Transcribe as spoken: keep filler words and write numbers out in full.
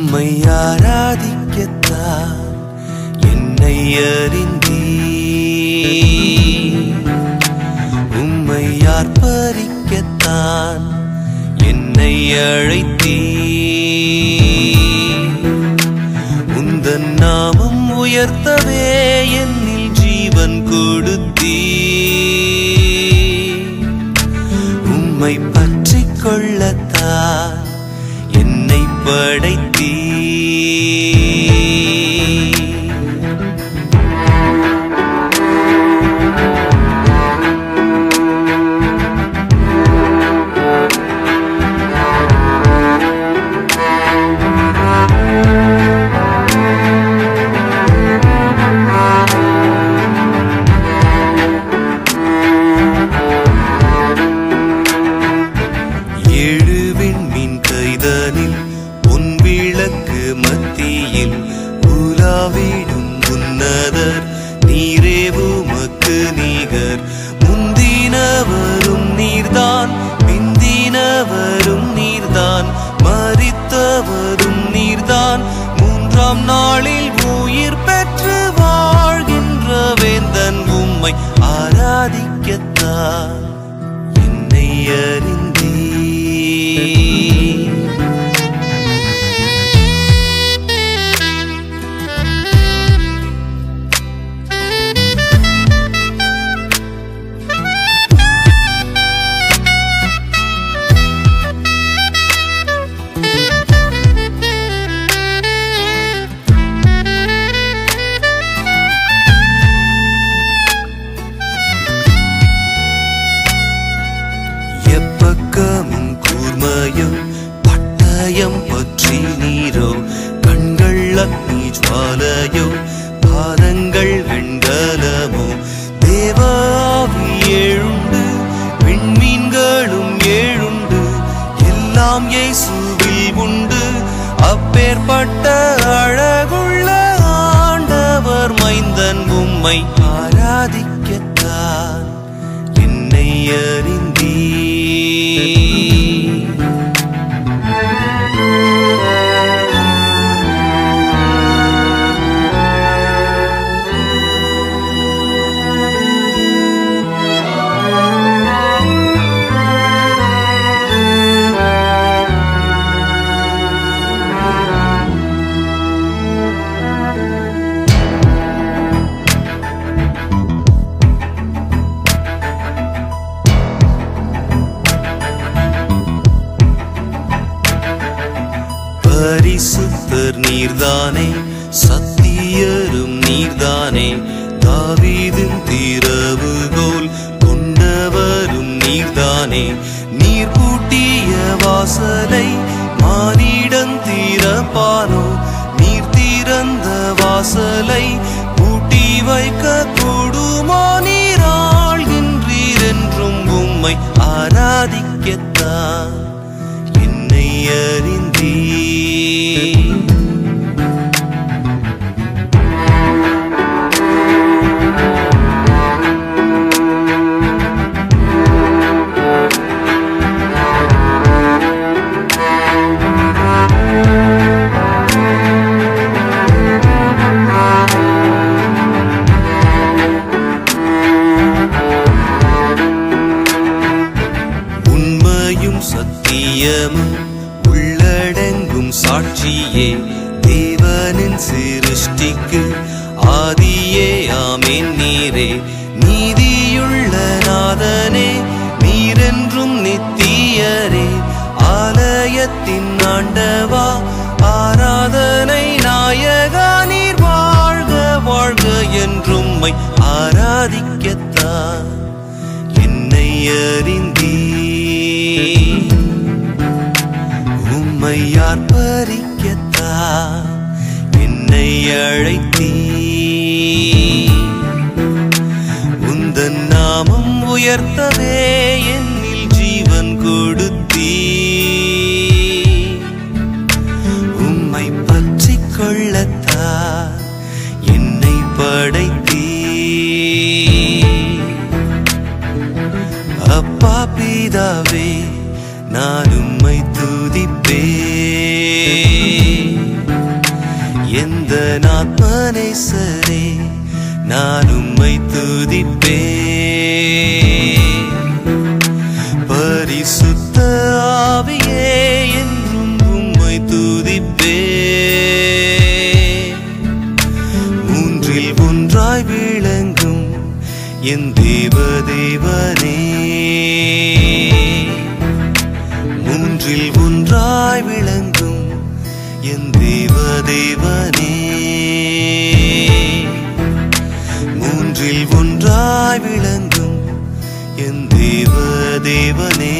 உம்மை ஆராதிக்கத்தான் என்னை அறிந்தீர். உம்மை ஆர்ப்பரிக்கத்தான் என்னை அழைத்தீர். உந்தன் நாமம் உயர்த்தவே என்னில் ஜீவன் கொடுத்தீர். உம்மை பற்றிக் கொள்ளத்தான் என்னை படைத்தீர். உலாவிடும் உன்னதர் நீரே உமக்கு நீகர். முந்தினவரும் நீர்தான் பிந்தினவரும் நீர்தான் மரித்தவரும் நீர்தான் மூன்றாம் நாளில் உயிர் பெற்று வாழ்கின்ற வேந்தன் உம்மை ஆராதிக்கத்தான் என்னை அறிந்தீர். எப்பக்கமும் கூர்மையோ பட்டயம் பற்றி நீரோ, கண்கள் அக்னி ஜுவாலையோ பாதங்கள் வெண்கலமோ. தேவாவி ஏழுண்டு விண்மீன்களும் ஏழுண்டு எல்லாம் இயேசுவில் உண்டு. அப்பேற்பட்ட அழகுள்ள ஆண்டவர் மைந்தன் உம்மை ஆராதிக்கத்தான் என்னை அறிந்தீர். பரிசுத்தர் நீர்தானே சத்தியரும் நீர்தானே, தாவீதின் திறவுகோல் கொண்டவரும் நீர்தானே. நீர் பூட்டிய வாசலை மானிடன் திறப்பானோ, நீர் திறந்த வாசலை பூட்டி வைக்க கூடுமோ. நீர் ஆள்கின்றீர் என்றும் உம்மை ஆராதிக்கத்தான் என்னை அறிந்தீர். உண்மையும் சத்தியமும் உள்ளடங்கும் சாட்சியே, தேவனின் சிருஷ்டிக்கு ஆதியே ஆமென் நீரே. நீதியுள்ள நாதனே நீரென்றும் நித்தியரே, ஆலயத்தின் ஆண்டவா ஆராதனை நாயகா. நீர் வாழ்க வாழ்க என்றும்மை ஆராதிக்கத்தான் என்னை அறிந்தீர். உம்மை ஆர்ப்பரிக்கத்தான் என்னை அழைத்தீர். உந்தன் நாமம் உயர்த்தவே என்னில் ஜீவன் கொடுத்தீர். உம்மை பற்றிக் கொள்ளத்தான் என்னை படைத்தீர். அப்பா பிதாவே நான் உம்மை துதிப்பேன். எந்தன் ஆத்மநேசரே நான் உம்மை துதிப்பேன். பரிசுத்த ஆவியே என்றும் உம்மை துதிப்பேன். மூன்றில் ஒன்றாய் விளங்கும் என் தேவ தேவனே, மூன்றில் ஒன்றாய் விளங்கும் என் தேவ தேவனே, மூன்றில் ஒன்றாய் விளங்கும் என் தேவ தேவனே.